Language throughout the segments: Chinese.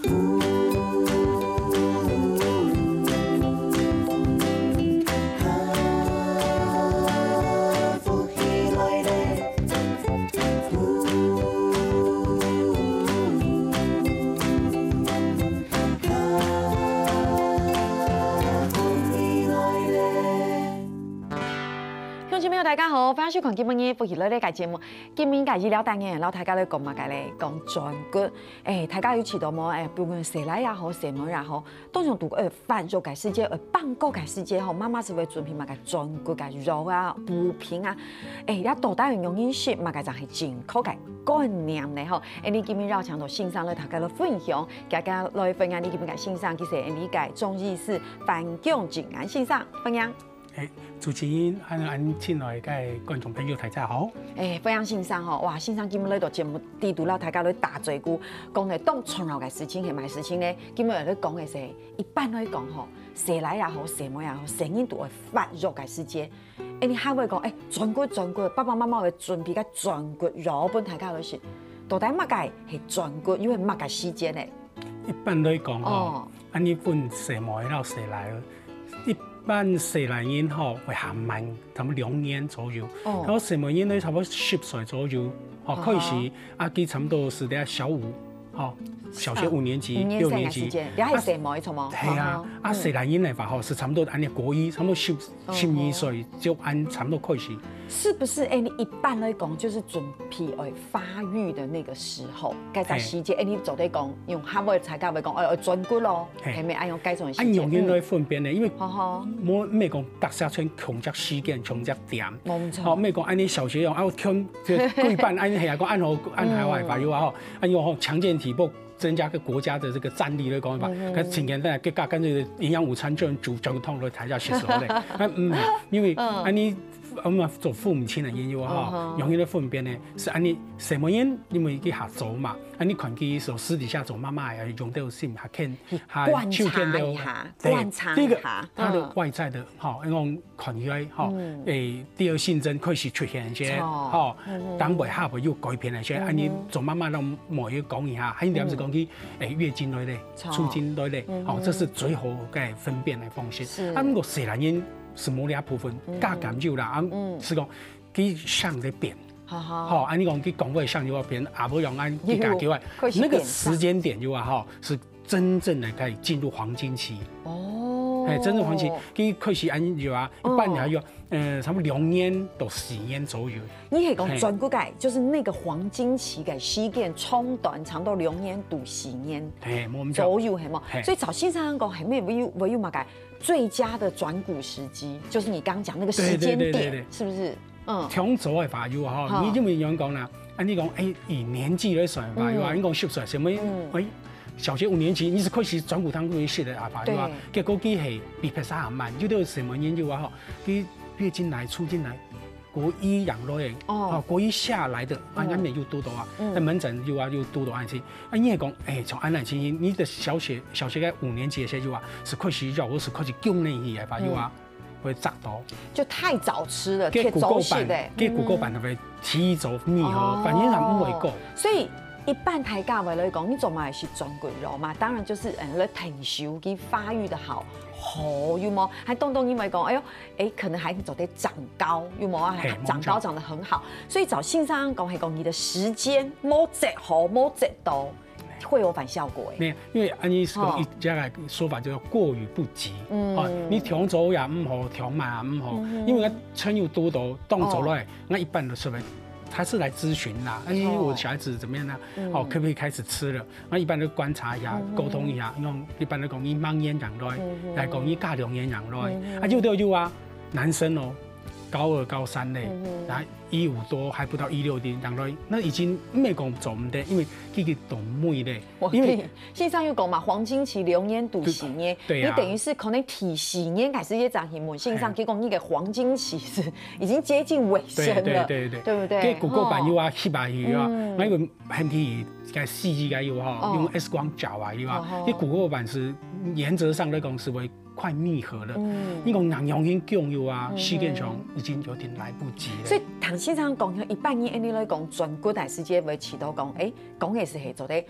大家好，欢迎收看今日福喜乐嘅节目。今日嘅医疗单元，然后大家咧讲嘛，咧讲专骨。大家有知道冇？不管蛇奶也好，蛇毛也好，都想度繁肉嘅世界，棒骨嘅世界吼，妈妈是会准备嘛嘅专骨嘅肉啊、补品啊。也到底用饮食嘛嘅就係健康嘅观念咧吼。你今日绕墙度线上咧，大家嚟分享，大家來分享你今日嘅线上，其實你嘅中醫師范強靜安先生分享。 主持人安親來嘅觀眾朋友大家好。 非常欣賞吼，哇！欣賞今日呢度節目地圖啦，大家都打嘴鼓，講嚟當重要嘅事情係咪事情咧？今日嚟講嘅係一般來講吼，蛇奶也好，蛇毛也好，成日都會發肉嘅世界。你還會講專骨，爸爸媽媽會準備個專骨肉本大家嚟食，到底乜嘅係專骨，因為乜嘅時間咧？ 一般來講吼，安尼分蛇毛然後蛇奶。一般蛇奶煙吼會含慢，差不多2年左右。然後蛇毛煙咧差不多10歲左右，可以是佢差不多是啲小5，小學5年級、6年級。 你係蛇毛錯冇？ 係啊，蛇奶煙嚟話是差不多按你國一，差不多12歲就按差不多開始。是不是？你一般來講就是準備發育的那個時候，該在時節，你就得講用下尾才教會講專骨咯，係咪按用該種時節？ 按用應該分辨咧，因為我咩講特色村強則時間，強則點。 冇錯。 咩講按你小學用強對半按係啊講按海外法要啊，按用強健體魄。增加個國家的這個戰力來講法，佢前幾日跟跟住營養午餐專煮整湯來睇下食時候咧，因為安尼做父母親的研究哈，用呢個分辨呢是安尼什麼人，因為佢下做嘛，安尼看佢所私底下做媽媽也用到先下看， 觀察一下，觀察一下， 他的外在的哈，因為看佢哈，第二性徵開始出現一些哈，當背下部有改變一些，安尼做媽媽都冇要講一下，還有點是講佢月經來咧，促進來咧，哦，這是最好嘅分辨的方式。咁個蛇奶煙。是某兩部分加減少啦，是講佢相在變，按你講佢講話相就話變，也冇用按佢加叫話，那個時間點就話是真正的可以進入黃金期。真正黃金期，佢開始按就話一般還有差不多2年到4年左右。 你係講專骨嘅，就是那個黃金期嘅時間長短，長到2年到4年左右係冇。所以找先生講係咩？唯有乜嘅？最佳的轉骨時機，就是你剛剛講那個時間點，是不是？ 長走嘅法要哈，你因為樣講啦，你講以年紀來算法要話，你講10歲，什麼小學5年級，你是開始轉骨湯會識的啊法要話，結果佢係比別啥慢，有啲什麼研究話佢月經來、促進來。國一養來國一下來的，安面又多到啊，在門診又多到安心。你係講，從安來情形，你的小學嘅5年級嘅時候是開始藥，或是開始供應起來吧，會砸到。 就太早吃了， 給骨骼板，給骨骼板特別提早密合，反正它唔會夠。 所以一般大家來講，你做嘛係專骨肉嘛，當然就是來提修佢發育得好。有冇？還東因為講，可能還走得長高，有冇啊？長高長得很好，所以找先生講係講你的時間冇節好冇節到，會有反效果。 因為按你講一家嘅說法叫過於不及，你調走也唔好，調慢也唔好，因為稱又多到動走來，那一般的設備。他是來諮詢啦，我小孩子怎麼樣呢？可不可以開始吃了？那一般都觀察一下，溝通一下，用一般都講你慢煙養來，講你加量煙養來，有啊，男生哦，高2、高3嘞，然後15多還不到16的養來，那已經沒講做唔得，因為佢懂妹嘞。 因為線上有講嘛，黃金期2年到4年，你等於是可能提4年開始一張新聞，線上佢講你嘅黃金期是已經接近尾聲了，對不對？ 跟骨骼板要啊、血白要啊，那個很體嘅細嘅要哈，用 X 光照啊要啊，啲骨骼板是原則上來講是會快密合了。你講人用已經強要啊，時間上已經有點來不及了。 所以唐先生講，一般你來講專骨大時間會遲到講，講嘅是係做啲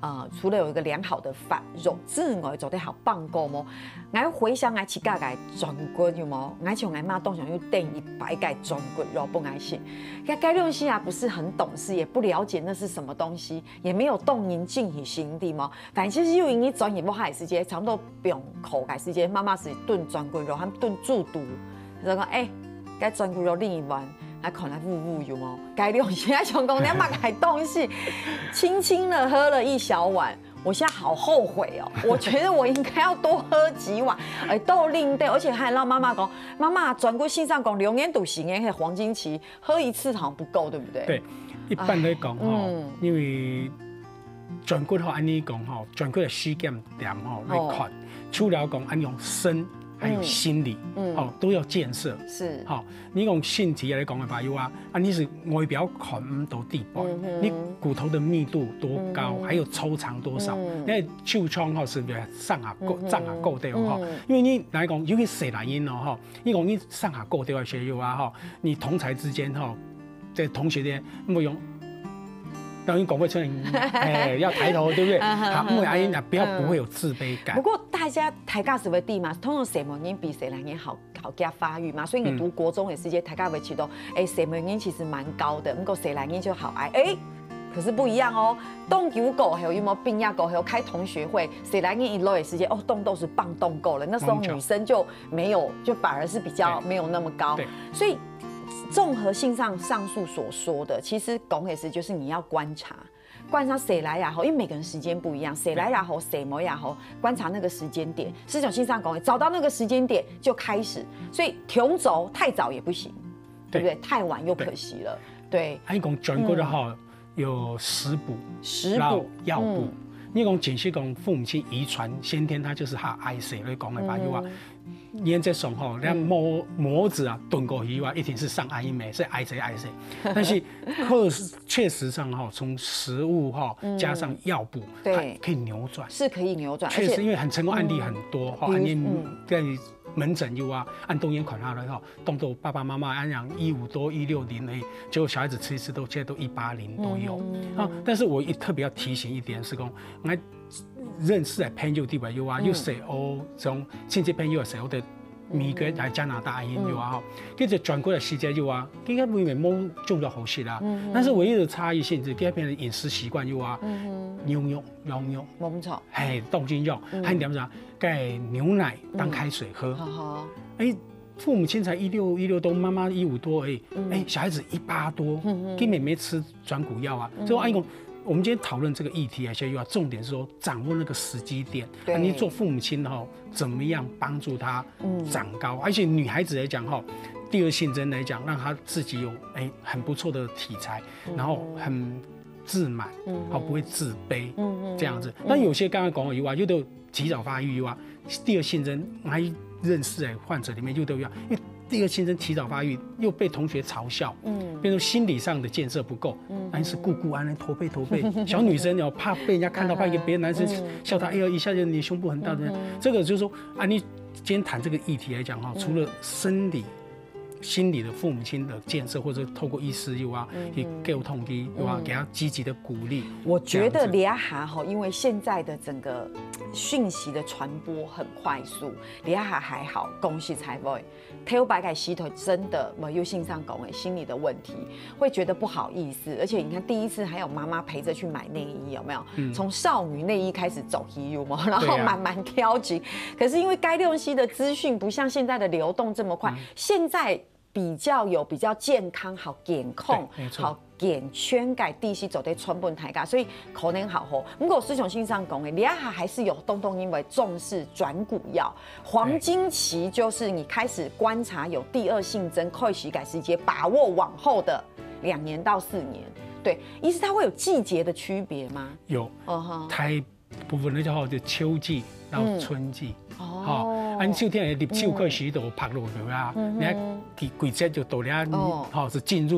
除了有一个良好的发肉之外，做得好棒过么？我回想我起家个全骨有冇？我像我妈当上又炖100个全骨肉不爱吃。该用心啊，不是很懂事，也不了解那是什么东西，也没有动您进去心地嘛。反正就是又因为专业不海时间，差不多不用口改时间，妈妈是炖全骨肉，还炖猪肚，就讲该全骨肉另一碗。还可能呜有冇？该用现在成功200个东西，轻轻的喝了1小碗，我现在好后悔哦！我觉得我应该要多喝几碗，都令对，而且还让妈妈讲，妈妈转过信上讲，2年度4年是黄金期，喝1次好像不够，对不对？ 对，一般来讲因为转骨吼，安尼讲吼，转骨的时间点吼来看，除了讲安用身。还有心理，都要建设。 是， 你讲身体来讲的话，有啊，你是外表看唔到地步，你骨头的密度多高，还有抽长多少，那手创是不是上下够对哦？因为你来讲，尤其细男婴哦，你讲你上下够对些有啊，你同才之间在同学间没用。当然讲会出来，要抬头，对不对？好，因为阿姨不会有自卑感。 不过大家抬价是会低嘛，通常小门音比谁来音好加发育嘛，所以你读国中的时间抬价会起到，小门音其实蛮高的，不过谁来音就好矮，可是不一样哦。动球狗还有没有冰压狗，还有开同学会，谁来音一落的时间动都是棒动够了，那时候女生就没有，就反而是比较没有那么高，所以。综合性上述所说的，其实讲的是就是你要观察谁来也好，因为每个人时间不一样，谁来也好，谁没也好，观察那个时间点。思想性上讲，找到那个时间点就开始，所以停走太早也不行，对不对？太晚又可惜了。对。还讲转过的话有食补、药补。你讲简是讲父母亲遗传先天，他就是他爱谁来讲的吧？有啊。原则上吼，那模子啊炖过以外，一定是上爱美，是爱谁。但是确实上哈，从食物哈加上药补，对，可以扭转， 是可以扭转。 确实，因为很成功案例很多哈，在门诊有啊，按动眼款下来哈，动作爸爸妈妈按养150多160而已，结果小孩子吃一次现在都180都有啊。但是我特别要提醒一点是讲，我认识的朋友地位有啊，有西欧从亲戚朋友西欧的美国来加拿大有啊，跟着转过来世界有啊，应该每年冇做到好事啦。但是唯一的差异性是改变的饮食习惯有啊，牛肉、羊肉， 冇错， 冻精肉，还有点啥，盖牛奶当开水喝。父母亲才16多，妈妈15多而已，小孩子180多，根本没吃转骨药啊，所以阿姨讲。我们今天讨论这个议题，而且又要重点是说掌握那个时机点。你做父母亲怎么样帮助他长高？而且女孩子来讲第二性征来讲，让她自己有很不错的体裁，然后很自满，不会自卑这样子。但有些刚刚讲的以外，又都提早发育以外，第二性征还认识的患者里面又都有，因为第二性征提早发育又被同学嘲笑，变成心理上的建设不够，但是顾安驼背，小女生怕被人家看到，怕一个别的男生笑她，一下就你胸部很大的，这个就是说你今天谈这个议题来讲除了生理。心理的父母亲的建设，或者透过医师去沟通给他积极的鼓励。 我觉得俩下因为现在的整个讯息的传播很快速，俩下还好，恭喜才会。태우白改洗头真的没有性上讲心理的问题，会觉得不好意思，而且你看第一次还有妈妈陪着去买内衣，有没有？从少女内衣开始走有吗？然后慢慢挑紧。可是因为该用息的资讯不像现在的流动这么快，现在。比较健康，好检控，好健全改地息走在川本台噶，所以可能好吼。不过思想性上讲的，你还是有东因为重视转骨药，黄金期就是你开始观察有第二性征，开始改时间，把握往后的2年到4年。对，意思它会有季节的区别吗？ 有，台部分就秋季到春季。按秋天的立秋开始就拍落去啊，你看季节就到了，是进入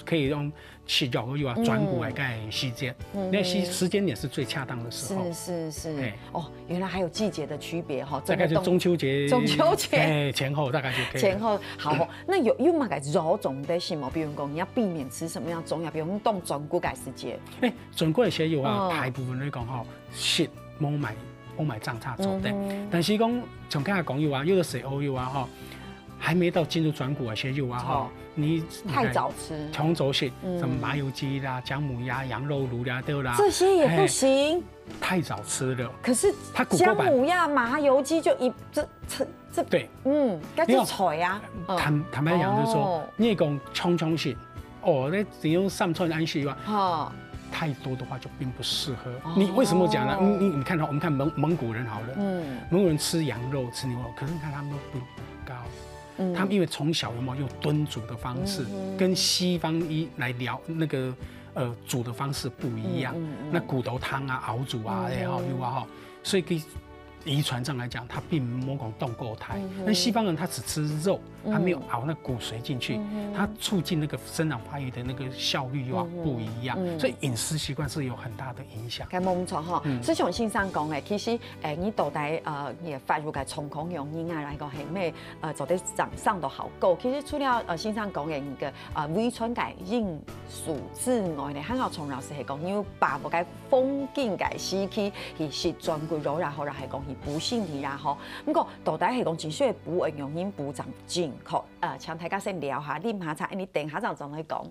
可以用洗脚后又啊转骨来盖时间，那时间点是最恰当的时候。 是。哦，原来还有季节的区别哈。 大概就中秋节前后大概就可以。 前后好，那有嘛个肉种的什么？比如讲你要避免吃什么样中药，比如讲动转骨改时间。 转骨的些药啊，大部分来讲吼，食冇买脏差做的，但是讲从刚才讲药啊，有的食欧药啊哈。还没到进入转骨的些药啊哈，你太早吃， 从早食什么麻油鸡啦、姜母鸭、羊肉炉啦都啦， 这些也不行， 太早吃了。 可是姜母鸭、麻油鸡就这对， 该做菜呀。 坦白讲就是说，你讲冲食，那只用上串安息哇，太多的话就并不适合。你为什么讲呢？你看我们看蒙古人好了，蒙古人吃羊肉吃牛肉，可是你看他们都不高。他们因为从小有没有用炖煮的方式，跟西方来聊那个煮的方式不一样。那骨头汤啊、熬煮啊，有啊哈，所以给遗传上来讲，他并没有动过胎。那西方人他只吃肉，他没有熬那骨髓进去，他促进那个生长发育的那个效率又不一样，所以饮食习惯是有很大的影响。 咁冇錯哈，所以像先生講嘅，其實你到底也發育嘅從孔用因啊嚟講係咩做啲長上都好高。其實除了先生講嘅你嘅遺傳嘅因素之外咧，還有從老師係講要把嗰個風景嘅時期係食轉骨肉，然後係講係補身體，然後咁個到底係講正確嘅補營養因補長正確。請大家先聊下，啉下茶，你等下就再嚟講。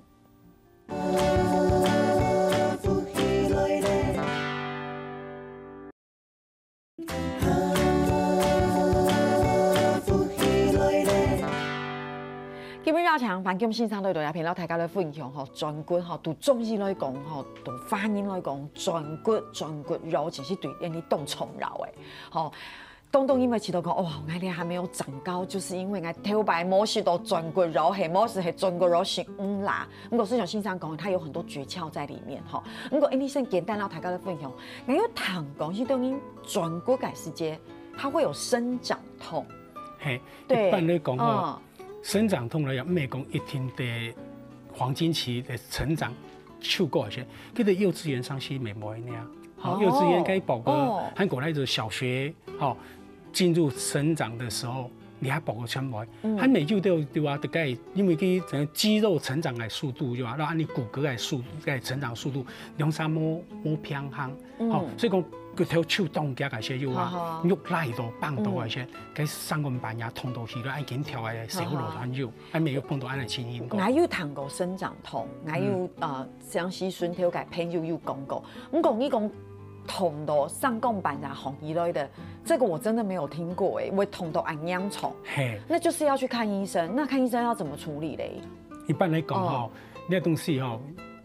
基本上長反今先生對大家評論大家咧分享嗬，轉骨嗬，對中醫來講嗬，對翻譯來講，轉骨肉其實對人哋動重要嘅，嗬。東因為知道講，哇，我哋還沒有長高，就是因為我頭擺冇食到轉骨肉，係冇食係轉骨肉食啦。咁個市場先生講，他有很多訣竅在裡面嗬。咁個你先簡單讓大家來分享，我有談講是對於轉骨嘅時節，它會有生長痛。 嘿，一般來講哦，生長痛來講，唔係講一天的黃金期的成長超過些，佢哋幼稚園上是未冇那樣。好，幼稚園該保個韓國那種小學，好。進入生長的時候，你還保個纖維，還沒就對吧？大概因為佢整個肌肉成長嘅速度，對吧？然後你骨骼嘅成長速度，兩三摸偏行，好，所以講佢條手動加嗰些要啊，喐拉到棒到嗰些，佢三個板牙痛到起來，愛緊跳嘅小羅團肉，還沒有碰到安尼情形過。我有談過生長痛，我有江西順條嘅朋友有講過，咁講呢講。痛到上鋼板啊紅一類的，這個我真的沒有聽過哎，會痛到按秧蟲，那就是要去看醫生。那看醫生要怎麼處理嘞？ 一般來講哈，那東西哈，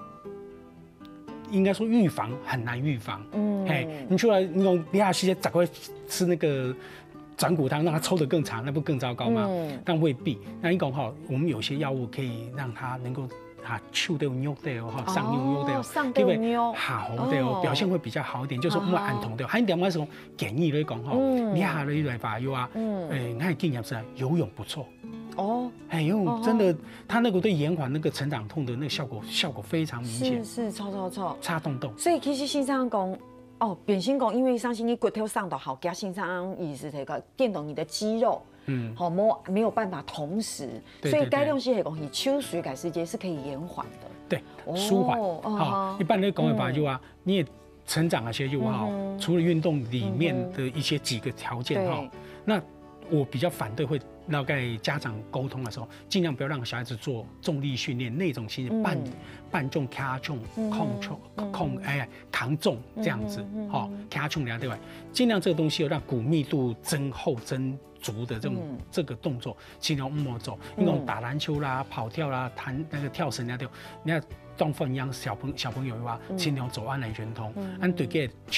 應該說預防很難預防。你出來你講你下時間趕快吃那個轉骨湯，讓它抽得更長，那不更糟糕嗎？但未必。那你講哈，我們有些藥物可以讓它能夠。手都扭的哦，上扭的哦，因為好的哦，表現會比較好一點，就是唔會按痛的。還有點我是講建議嚟講吼，你下嚟來發藥啊，你看經驗是游泳不錯哦，游泳真的，它那個對延緩那個成長痛的那個效果非常明顯， 是錯， 差動。 所以其實先生講。變性講，因為相信你骨頭上到好，加先生意思係個電動你的肌肉，沒有辦法同時，所以該東西係講以秋水改時節是可以延緩的， 對，舒緩。好，一般嚟講嘅話就話，你也成長那些就好，除了運動裡面的一些幾個條件哈，那我比較反對會。要跟家長溝通的時候，盡量不要讓小孩子做重力訓練那種形式，半重、卡重、扛重這樣子，卡重對吧？盡量這個東西讓骨密度增厚增足的這個動作，盡量唔好做。那種打籃球啦、跑跳啦、彈那個跳繩那啲，你看當分養小朋友的話，盡量做安來圓通，按對個手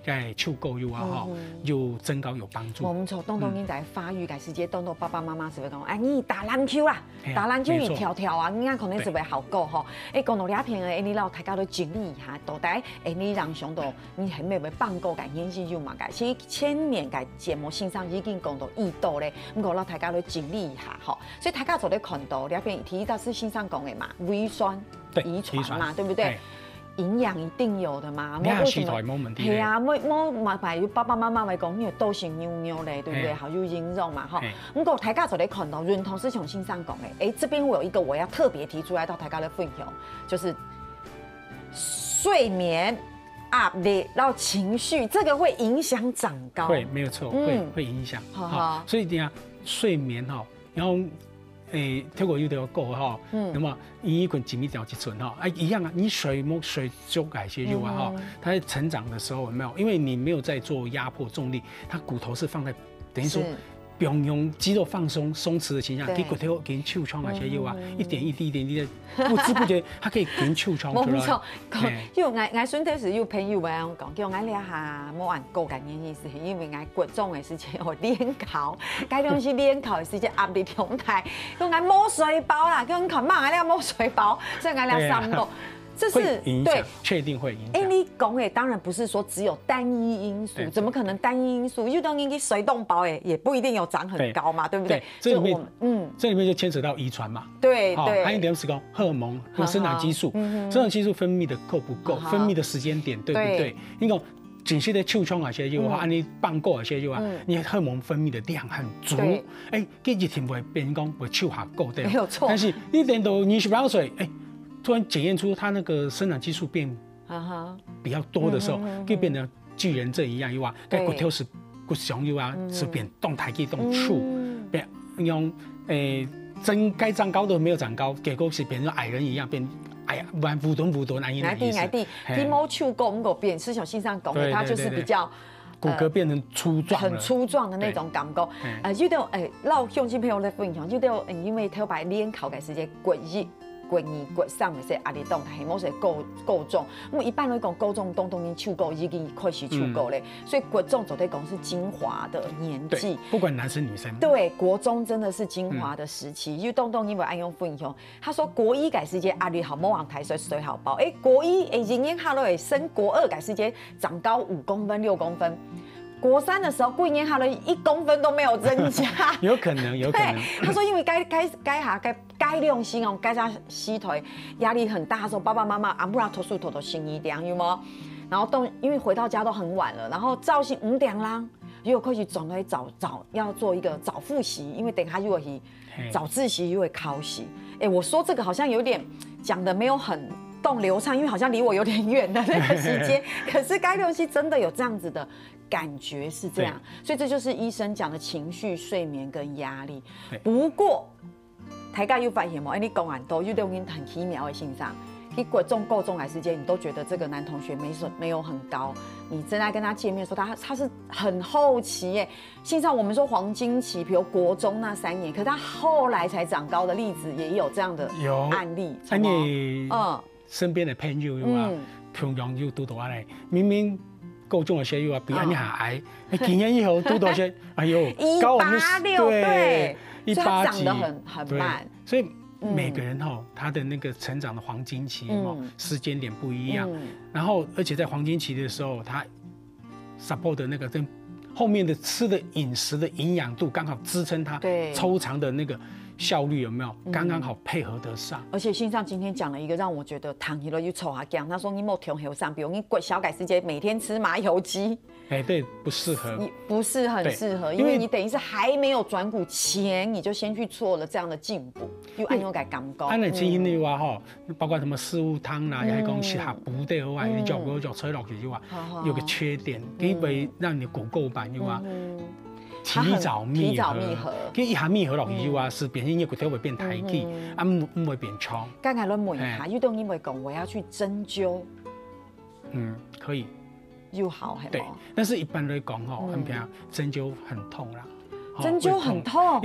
在手够有啊哈，有增高有帮助。 我们从动动你在发育的时间，动动爸爸妈妈是会讲，哎，你打篮球啦，打篮球你跳跳啊，你看可能是会好够吼。哎，讲到两片的，哎，你老大家都整理一下，到底哎，你让上到你还没有放过个演戏就嘛个，其实前年个节目线上已经讲到易度咧，不过老大家都整理一下吼，所以大家做咧看到两片提到是线上讲的嘛，胃酸遗传嘛，对不对？营养一定有的嘛， 没为什么？ 系啊，我嘛排有爸爸妈妈来讲，你都性妞妞嘞，对不对？好有营养嘛，哈。不过大家就来看到，润同是从线上讲的，哎，这边我有一个我要特别提出来到大家的分享，就是睡眠、压力，然后情绪，这个会影响长高。 会，没有错，会影响。 好， 所以你看睡眠哈，然后。透过有条讲哈，那么一捆几米掉几寸哈，一样啊，你水足改些肉啊哈，它在成长的时候有没有？因为你没有在做压迫重力，它骨头是放在等于说。不用肌肉放松、松弛的情况，给骨头给痔疮那些肉啊，一点一滴的，不知不觉它可以给痔疮出来。 没错，因为我孙子是有朋友讲，叫我聊下莫按高感原因是因为我骨种的时间我练考，该东西练考的时间压力重大，叫我摸水包啦，叫我看嘛，我聊摸水包，所以我聊3个。这是对，确定会影响。 哎，你讲的当然不是说只有单一因素，怎么可能单一因素？就当你水冻包，哎，也不一定有长很高嘛，对不对？ 这里面，这里面就牵扯到遗传嘛。 对， 还有一点是讲荷尔蒙和生长激素，生长激素分泌的够不够，分泌的时间点对不对？你讲这些的痔疮那些就按你放过那些就你荷尔蒙分泌的量很足，哎，这一天会变讲会痔还够对， 没有错。 但是一点到28岁，哎。突然检验出他那个生长激素变比较多的时候，就变成巨人症一样，又该骨头是骨雄又是变动态去动粗，变用该长高的没有长高，结果是变成矮人一样变。哎呀，弯弧短，安逸的意思。 矮地，你摸手工个变，是像线上讲的，它就是比较骨骼变成粗壮， 很粗壮的那种感觉。有点老乡亲朋友来分享，有点因为头摆练考的时间过热。骨上的些压力动，系冇说够重。我们一般来讲，够重动你手骨已经开始手骨嘞，所以骨重走在讲是精华的年纪。 不管男生女生。 对，国中真的是精华的时期。因为动因为爱用分享，他说国一改时间压力好，莫往台水好包。哎，国一仍然下落升国二改时间长高5公分、6公分。国3的时候，过年下了1公分都没有增加， 有可能。 他说，因为该用心哦，该加吸腿，压力很大的时候，爸爸妈妈不然头心一点，有吗？然后因为回到家都很晚了，然后造型5点啦，又开始准备早要做一个早复习，因为等下又会早自习又会考习。哎，我说这个好像有点讲的没有很流畅，因为好像离我有点远的那个时间，可是该用心真的有这样子的。感觉是这样，所以这就是医生讲的情绪、睡眠跟压力。不过，大家有发现吗？你讲完都有点很奇妙的现象。你过够重来时间，你都觉得这个男同学没有很高。你正在跟他见面说他是很后期耶。现在我们说黄金期，比如国中那3年，可是他后来才长高的例子也有这样的案例。 你身边的朋友有啊，平常就拄到啊嘞，明明。够重的些又比安尼还矮，几年以后都多些，哎呦，高 186对 ，180 长得很慢， 所以每个人他的那个成长的黄金期时间点不一样，然后而且在黄金期的时候，他 support 的那个跟后面的吃的饮食的营养度刚好支撑他抽长的那个。效率有没有刚刚好配合得上？ 而且信上今天讲了一个让我觉得躺起了又臭下讲，他说你没调和上，比如你小改时间每天吃麻油鸡， 对，不适合， 不是很适合，因为你等于是还没有转骨前，你就先去做了这样的进步，又按用改感高。 按你吃的话包括什么四物汤啦，也还讲是下补的话，你脚吹落去就话有个缺点，因为让你骨垢板就话。提早密合，跟一下密合落去就是变成你骨头会变抬起，唔会变长。 刚才问一下，有东因为讲我要去针灸， 可以， 又好系对，但是一般来讲针灸很痛啦。 针灸很痛， 因为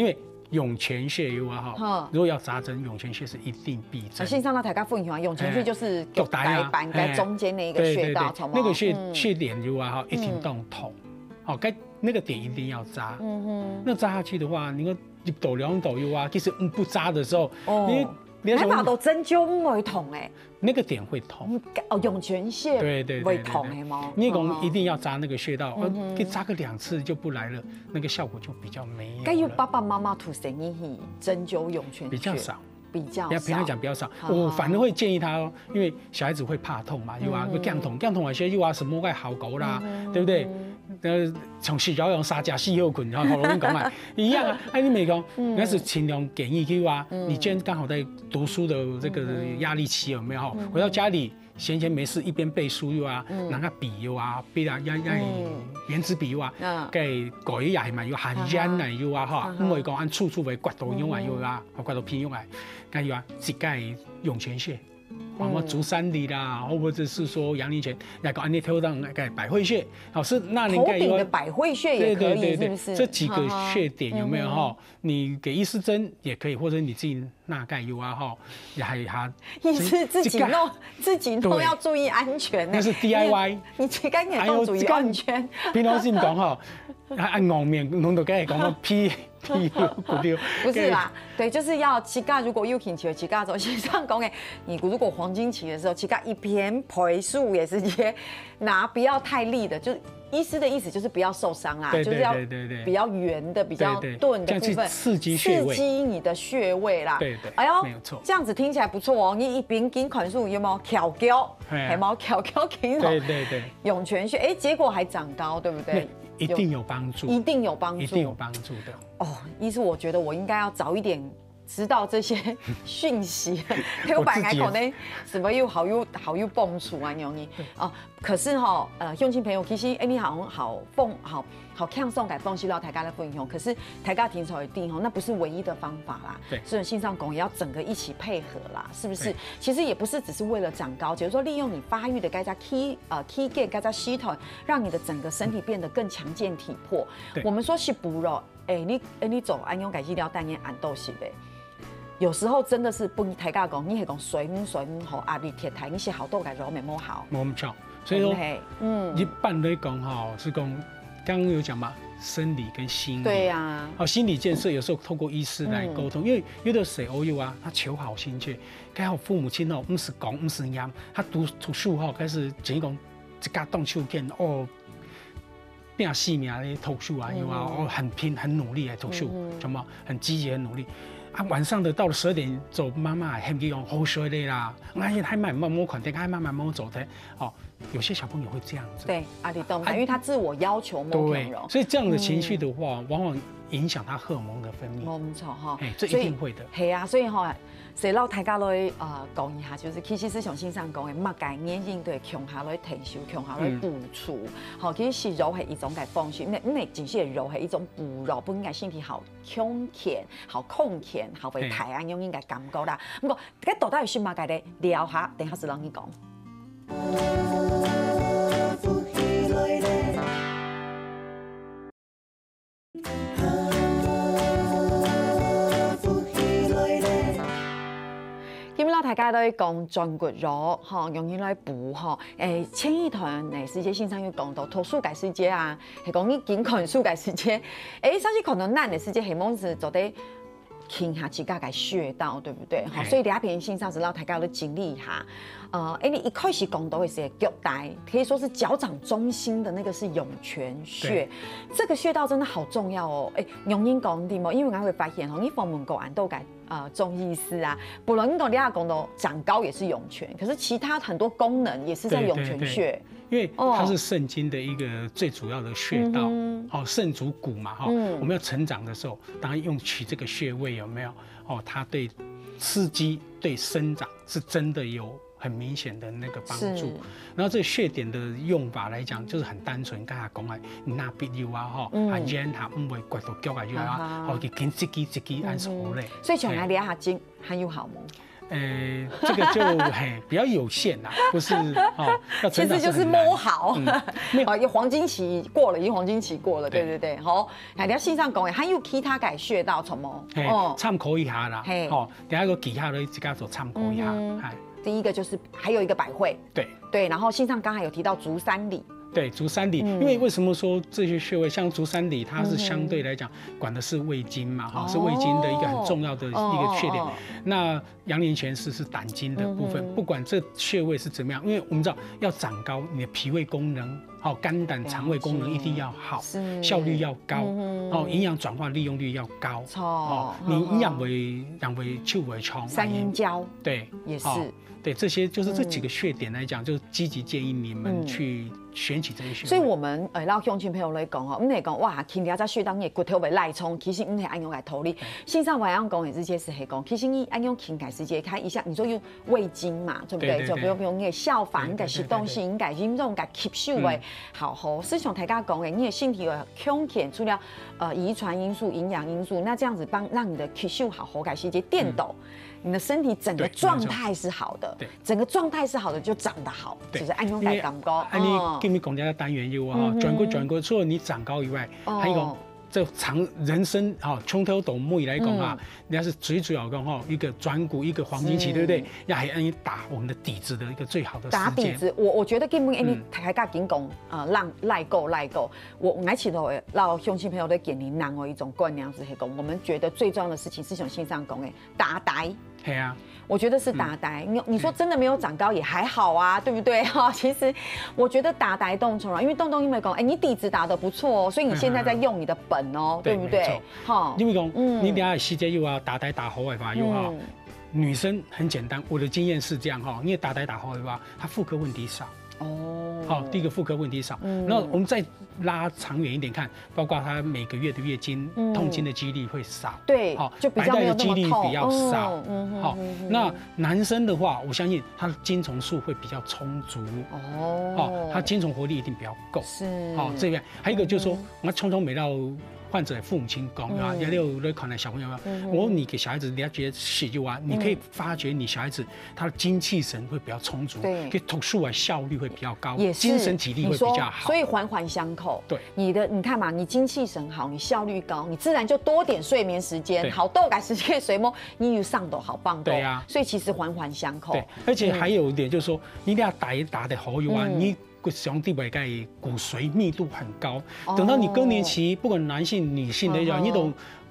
涌泉穴有啊哈，如果要扎针，涌泉穴是一定必针。 线上那大家分享啊，涌泉穴就是脚带板在中间那一个穴道， 那个穴点有啊哈，一定ต้อง痛，好，该那个点一定要扎。那扎下去的话，你看一抖两抖有啊，其实不扎的时候， 你还把到针灸不会痛哎， 那个点会痛。 哦，涌泉穴对会痛的吗？ 你讲一定要扎那个穴道，给扎个2次就不来了，那个效果就比较没有。 该有爸爸妈妈涂神医针灸涌泉穴比较少。 比较平常讲比较少，我反而会建议他哦，因为小孩子会怕痛嘛，又会降痛有些又什么该好狗啦，对不对？从小要用沙加细后捆，然后我跟你讲嘛，一样啊。你没讲，那是尽量建议去啊。你今天刚好在读书的这个压力期有没有？回到家里闲没事一边背书又啊，拿个笔又啊，背啦圆珠笔又啊，给改也系嘛，又含烟嚟又啊哈，唔会讲按处处为刮到用啊又啊，刮到偏用啊，咁又啊，一盖涌泉穴。什么足三里啦，或者是说阳陵泉，那个安尼头上那个百会穴，好是那你头顶的百会穴也可以，是不是？ 这几个穴点有没有哈？你给医师针也可以，或者你自己纳钙油啊哈，也还他医师自己弄要注意安全。 那是 DIY， 你自己也要注意安全。 平常心讲哈，按硬面弄到梗系讲个屁。 不是啦，对，就是要膝盖如果有请求膝盖走，线上讲哎，你如果黄金期的时候，膝盖一边陪数也直接拿，不要太力的，就医师的意思就是不要受伤啦，就是要比较圆的、比较钝的部分， 刺激你的穴位啦。 对， 哎呦， 没有错， 这样子听起来不错哦。你一边筋款数有没有翘脚？有没有翘脚筋？ 对， 涌泉穴，哎，结果还长高，对不对？ 一定有帮助， 一定有帮助， 一定有帮助的。 哦，医师，我觉得我应该要早一点知道这些讯息。我本来可能什么又好又蹦出啊，容易哦。可是哈，乡亲朋友，其实你好轻松给分析到大家的分享，可是大家听错一定那不是唯一的方法啦。 对， 所以线上拱也要整个一起配合啦，是不是？其实也不是只是为了长高，只是说利用你发育的该在 key gate 该在系统，让你的整个身体变得更强健体魄。我们说是不肉，你走安用改医疗单元按豆是的。有时候真的是不抬价讲，你系讲水好压力贴台，你是好多改肉没摸好， 没错。所以说，一般来讲哈，是讲刚刚有讲嘛，生理跟心理。 对呀。 好，心理建设有时候透过医师来沟通，因为有的时候啊，他求好心切，刚好父母亲哦，不是讲不是念，他读书哈，开始只讲一家动手见哦，变细命的读书啊，有啊，哦很拼很努力来读书，什么很积极很努力。晚上的到了12点走，妈妈还给讲好睡的啦，还慢慢摸款的，还慢慢摸走的，哦，有些小朋友会这样子。 对，阿里懂，因为他自我要求摸对，所以这样的情绪的话，往往影响他荷尔蒙的分泌。 没错哈， 这一定会的。 系啊，所以哈，谁老大家来讲一下，就是其实是从线上讲的，乜概念应对强下来提修，强下来补足。好，其实肉是一种嘅方式，因为仅是肉是一种补肉，不应该身体好强健、好控健、好为太阳用应该感觉啦。不过，这到底是乜概的聊下，等下是让你讲。大家都讲转骨肉，容易来补前一段时间线上有讲到图书改时间啊，系讲你健康书改时间，甚至可能难的时间，希望是做得听下自家嘅穴道，对不对？所以第一篇线上是让大家都经历一下。你一开始讲到的是脚带，可以说是脚掌中心的那个是涌泉穴，这个穴道真的好重要哦。容易讲啲冇，因为我会发现你访问过俺都改中医师啊，不论你讲到长高也是涌泉，可是其他很多功能也是在涌泉穴。 因为它是肾经的一个最主要的穴道，肾主骨嘛，我们要成长的时候，当然用取这个穴位有没有？它对刺激、对生长是真的有很明显的那个帮助。然后这个穴点的用法来讲，就是很单纯，刚才讲的，你拿笔油啊，很尖，它唔会刮到脚啊，就啊，给紧自己按手嘞。 所以从哪里下筋很有好吗？ 这个就比较有限啦，不是哦。 其实就是摸好，有黄金期过了，已经黄金期过了，对对对。好，你要线上讲，还有其他改穴道什么？ 参考一下啦。哦，等下个其他的自家做参考一下。 第一个就是还有一个百会， 对对，然后线上刚才有提到足三里。 对，足三里，因为为什么说这些穴位像足三里，它是相对来讲管的是胃经嘛，哈，是胃经的一个很重要的一个穴点。那阳陵泉是胆经的部分，不管这穴位是怎么样，因为我们知道要长高，你的脾胃功能、肝胆肠胃功能一定要好，效率要高，营养转化利用率要高，你养为秋为冲， 三阴交， 对， 也是。 对，这些就是这几个穴点来讲，就积极建议你们去选取这些穴位。 所以我们老乡亲朋友来讲哦，唔係講哇，輕了只穴當嘅骨頭會賴衝，其實唔係按樣來處理。線上我樣講嘅這些是係講，其實你按樣輕開始解開一下，你說有胃經嘛，對不對？就比如你嘅消化應該是東西應該應該吸收嘅好好。是像大家講嘅，你的身體有強健，除了遺傳因素、營養因素，那這樣子讓你的吸收好好，改是一個電導。你的身體整個狀態是好的，整個狀態是好的就長得好，就是按用來感高。 你給你講這個單元有啊，轉過，除了你長高以外，還有這人生從頭到尾來講啊，你要是最主要講一個轉骨，一個黃金期，對不對？也係按你打我們的底子的一個最好的時間。 打底子，我覺得根本你大家緊講讓賴夠，我愛起頭讓鄉親朋友都給你難我一種觀念是係講，我們覺得最重要的事情是像線上講的打底。 對啊。 我覺得是打呆，你說真的沒有長高也還好啊，對不對？哈，其實我覺得打呆動重要，因為動因為講，你底子打得不錯哦，所以你現在在用你的本哦，對不對？ 哈，因為講，你等下細節又要打呆打好的話又好，女生很簡單，我的經驗是這樣哈，因為打呆打好的話，她婦科問題少。哦，好，第一個婦科問題少，那我們再拉長遠一點看，包括她每個月的月經痛經的幾率會少， 對，就比較沒有那麼痛， 白帶的幾率比較少，好，那男生的話，我相信他的精蟲數會比較充足，哦，他精蟲活力一定比較夠，是，好，這邊還有一個就是說，我匆匆沒到。患者父母親講啊，也有在看來小朋友，我問你給小孩子了解血就啊，你可以發覺你小孩子他的精氣神會比較充足，可以讀書啊效率會比較高，精神體力會比較好， 所以環環相扣。 對， 你看嘛，你精氣神好，你效率高，你自然就多點睡眠時間，好豆改時間睡夢，你有上斗好棒斗。對啊，所以其實環環相扣。 對，而且還有一點就是說，你一定要打得好有啊，你。兄弟位嘅骨髓密度很高，等到你更年期，不管男性女性的人，你都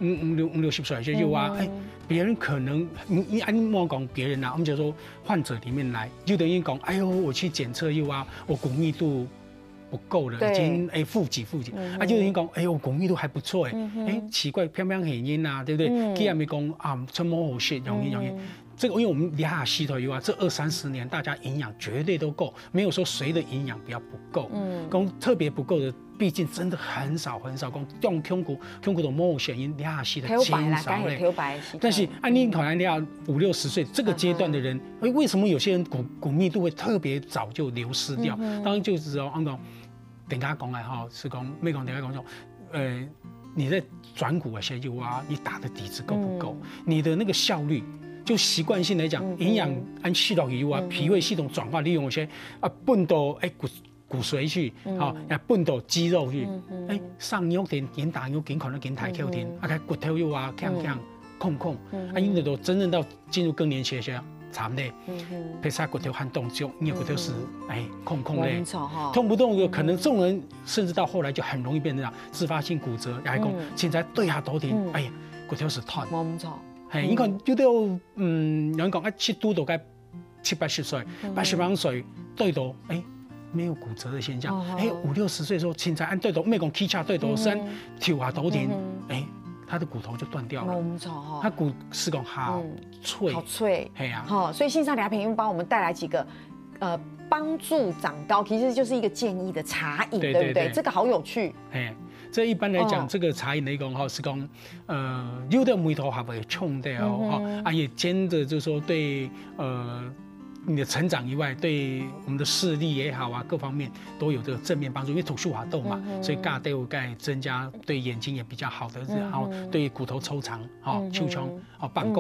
50歲就有啊，別人可能你按莫講別人啊，我們就說患者裡面來，就等於講，哎呦，我去檢測又啊，我骨密度不夠了，已經負幾，啊就等於講，哎呦，我骨密度還不錯奇怪，偏偏原因啊，對不對？既然沒講啊，出毛好血，容易。這個因為我們離下溪頭以外，這20-30年大家營養絕對都夠，沒有說誰的營養比較不夠。講特別不夠的，畢竟真的很少。講用胸骨的毛血因離下溪的減少嘞。但是按你可能要50-60歲這個階段的人，為什麼有些人骨密度會特別早就流失掉？當然就是講，等下講來哈，是講沒講，等下講說，你在轉骨的時候啊，你打的底子夠不夠？你的那個效率？就習慣性來講，營養按系統以外，脾胃系統轉化利用一些分到骨髓去，也分到肌肉去，上腰點大腰點可能點抬腰點，骨頭又鏘控，因為都真正到進入更年期的時候，慘嘞，譬如骨頭很動足，你的骨頭是控嘞，痛不動有可能這種人甚至到後來就很容易變成自發性骨折，也係講現在對下多點，骨頭是痛。你看有啲有人講七都到該70-80歲，80歲對到沒有骨折的現象，50-60歲的時候，現在按對到咩講起叉對到身跳下倒點，他的骨頭就斷掉了。冇錯，他骨是講好脆，係啊， 所以線上良品又幫我們帶來幾個幫助長高，其實就是一個建議的茶飲，對不對？這個好有趣。 這一般來講，這個茶飲嚟講哈，是講有的梅頭還會沖的哦，也兼着就是說對你的成長以外，對我們的視力也好啊，各方面都有這個正面幫助。因為讀書滑豆嘛，所以咖豆鈣增加對眼睛也比較好的，然後對骨頭抽長、手槍、綁構。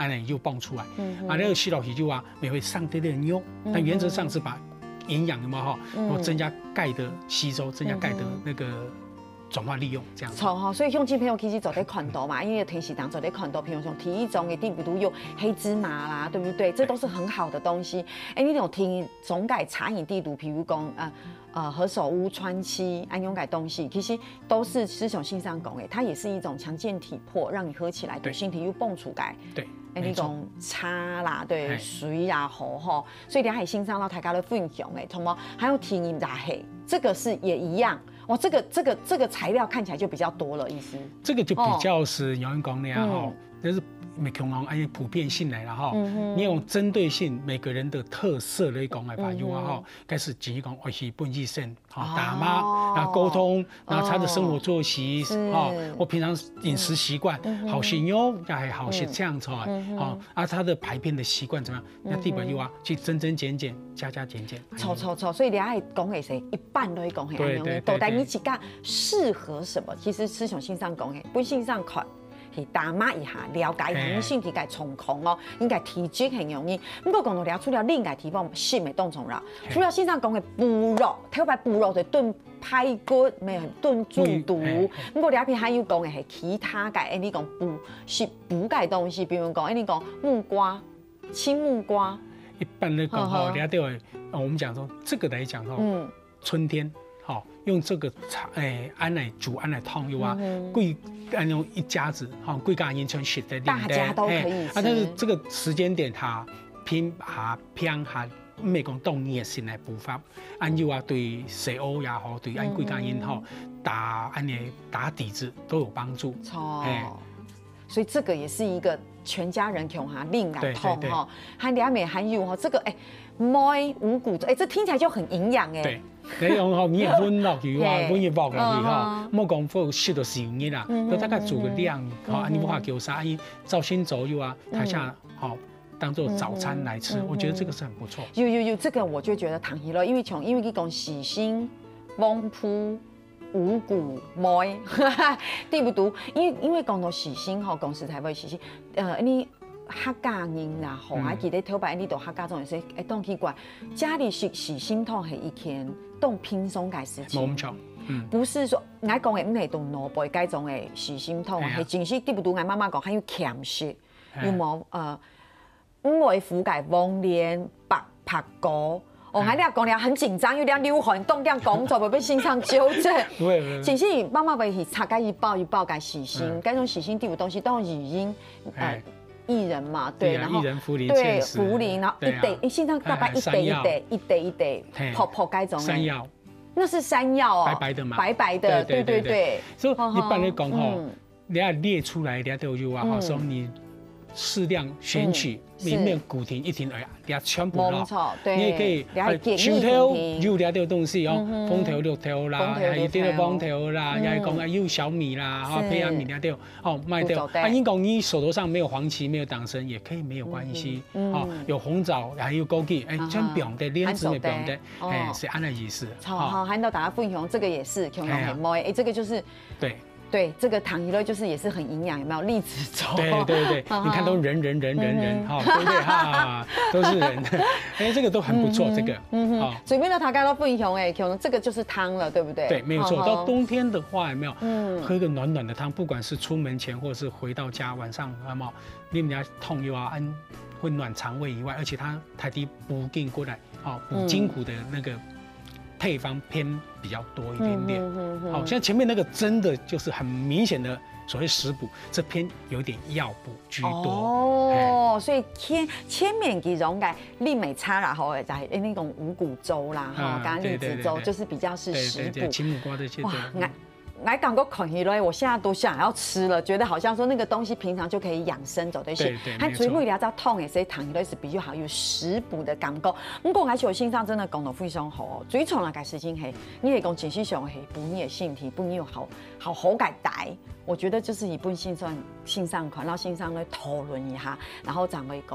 安尼又蹦出来。那个洗脑皮就啊，也会上点点油，但原则上是把营养的嘛哈，我增加钙的吸收，增加钙的那个转化利用这样。 错哈，所以乡亲朋友其实做在看到嘛，因为平时当做在看到，譬如说体育中的地不都有黑芝麻啦，对不对？这都是很好的东西。你有听总改茶饮地图，譬如讲何首乌、川七、安永改东西，其实都是师兄信上讲的，它也是一种强健体魄，让你喝起来对身体又蹦出来。 对。 那种茶啦，对，水啊、河哈，所以你还欣赏到大家的分享哎，同埋还有体饮拉黑，这个是也一样。哦，这个材料看起来就比较多了，意思。 这个就比较是有人讲那样哈，就是每个人按普遍性来了哈，你用针对性每个人的特色来讲来吧，有啊哈，开始只讲我是本地生，哈，打妈，然后沟通，然后他的生活作息，哈，我平常饮食习惯，好形容，还好些这样子哈，好，啊，他的排便的习惯怎么样？那地板有啊，去增减减，加减减， 错，所以你爱讲的谁一半都会讲嘿，都带你几个适合什么？其实师兄信上讲嘿，本性上看。去打码一下，了解一下，身体该从控哦，应该体质很容易。不过讲到了，除了另外提供性的动虫了，除了线上讲的补肉，特别补肉就炖排骨，没有炖猪肚。不过了边还有讲的是其他嘅，你讲补是补嘅东西，比如讲，你讲木瓜、青木瓜。 一般来讲哈，了对，我们讲说这个来讲哈，春天。好，用这个安来煮安来汤油啊，贵安用一家子，好贵家人全吃的， 大家都可以吃。 但是这个时间点它偏美讲动热性来补法，安油啊对食物也好，对安贵家人好打底子都有帮助。 错，所以这个也是一个全家人穷哈另来痛哈，含两美含油哈，这个麦五谷这听起来就很营养哎。 你用后面温落去啊，温热爆落去哈，莫讲faut适度时间啦，都大概煮个量，好，你不怕叫啥？照新左右啊，台下好当做早餐来吃，我觉得这个是很不错。 有，这个我就觉得糖稀了，因为你讲喜心、蒙铺、五谷、麦，对不对？因为讲到喜心哈，讲实在话喜心，你。客家人啦，吼，还记得头摆你到客家种是动起怪，家里洗心痛是一天动轻松嘅事情。 冇错， 不是说我讲嘅唔系动脑背嗰种嘅洗心痛，係真是对不对？我妈妈讲还有欠食，有冇五味腐嘅黃連、白拍果。哦，还你讲了很紧张，有点流汗，动点工作，会被心上纠正。其实妈妈会去擦个一包嘅洗心，嗰种洗心第五东西都用语音薏仁嘛，对，然后薏仁、茯苓、 对茯苓，然后一袋，现在大概一袋，泡该种山药， 那是山药哦， 白白的嘛， 白白的，对。 所以一般来讲哈，你要列出来，你都有啊，说你适量选取，里面古亭一亭而已，你要全部了。你也可以手头有了的东西哦，风头、绿头啦，还有这个黄头啦，也讲啊有小米啦，哈，培养米了的哦，卖掉。啊，你讲你手头上没有黄芪，没有党参，也可以没有关系。哦，有红枣，还有枸杞，全不用的，莲子也不用的，是安那意思。 好，喊到大家分享，这个也是，可能很摸，这个就是对。对，这个糖鱼类就是也是很营养，有没有？栗子粥。 对，你看都人，哈，对不对哈？都是人，这个都很不错，这个。 好，随便的大家都分享可能这个就是汤了，对不对？ 对，没有错。到冬天的话，有没有？喝一个暖暖的汤，不管是出门前或者是回到家晚上，有没有？你们家痛又啊，会暖肠胃以外，而且它太低补进过来，补筋骨的那个。配方偏比较多一点点，好，像前面那个真的就是很明显的所谓食补，这偏有点药补居多。 哦，所以前面其中嘅利美差啦，吼，就係那種五谷粥啦，哈，刚刚栗子粥就是比較是食補。 青木瓜這些。 来港个啃起来，我现在都想要吃了，觉得好像说那个东西平常就可以养生，走对些。它嘴会聊到痛诶，所以糖起来是比较好，有食补的感觉。不过而且我心上真的讲得非常好哦，嘴唇啊改时间黑，你也讲情绪上黑，补你的身体，补你有好口感带。我觉得就是一本信上款，然后信上来讨论一下，然后咱会讲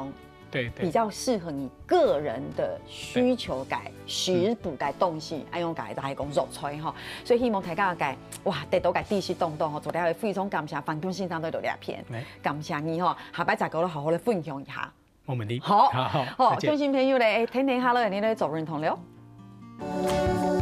对， 比较适合你个人的需求改食补改东西，爱用改来讲肉菜哈，所以希望大家改哇，得到改地势动动吼，做了会非常感谢范中先生对到两片，感谢你哈，下摆再跟我好好的分享一下。 没问题。 好，好，中心朋友嘞，天天 Hello，你来做认同了。